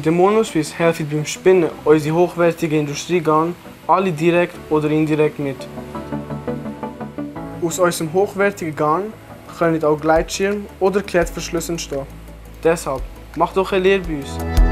Mit dem Monospieß helfen beim Spinnen unsere hochwertigen Industriegarn alle direkt oder indirekt mit. Aus unserem hochwertigen Garn können auch Gleitschirme oder Klettverschlüsse entstehen. Deshalb, mach doch eine Lehre bei uns.